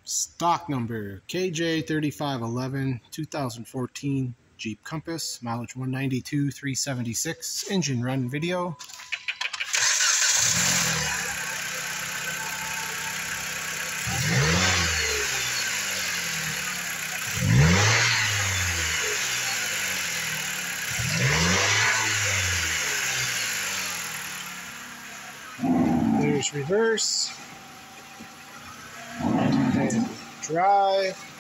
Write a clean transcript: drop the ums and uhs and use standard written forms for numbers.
Stock number KJ3511, 2014 Jeep Compass, mileage 192, 376, engine run video. There's reverse and drive.